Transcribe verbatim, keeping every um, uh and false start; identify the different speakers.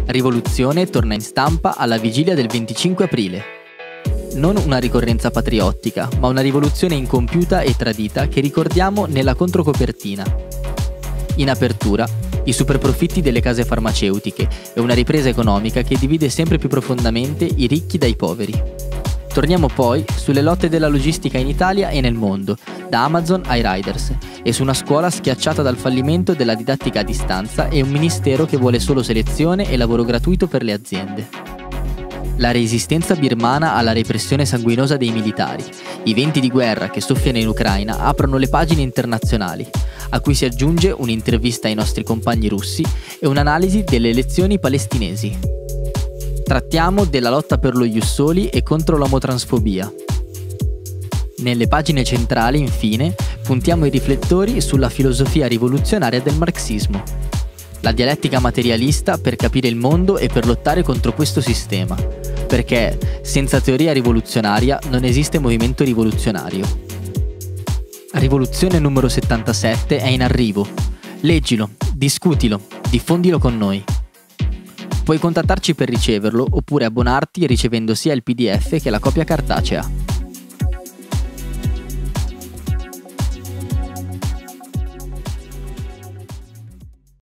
Speaker 1: Rivoluzione torna in stampa alla vigilia del venticinque aprile. Non una ricorrenza patriottica, ma una rivoluzione incompiuta e tradita che ricordiamo nella controcopertina. In apertura, i superprofitti delle case farmaceutiche e una ripresa economica che divide sempre più profondamente i ricchi dai poveri. Torniamo poi sulle lotte della logistica in Italia e nel mondo, da Amazon ai Riders, e su una scuola schiacciata dal fallimento della didattica a distanza e un ministero che vuole solo selezione e lavoro gratuito per le aziende. La resistenza birmana alla repressione sanguinosa dei militari, i venti di guerra che soffiano in Ucraina aprono le pagine internazionali, a cui si aggiunge un'intervista ai nostri compagni russi e un'analisi delle elezioni palestinesi. Trattiamo della lotta per lo ius soli e contro l'omotransfobia. Nelle pagine centrali, infine, puntiamo i riflettori sulla filosofia rivoluzionaria del marxismo. La dialettica materialista per capire il mondo e per lottare contro questo sistema, perché senza teoria rivoluzionaria non esiste movimento rivoluzionario. Rivoluzione numero settantasette è in arrivo. Leggilo, discutilo, diffondilo con noi. Puoi contattarci per riceverlo oppure abbonarti ricevendo sia il P D F che la copia cartacea.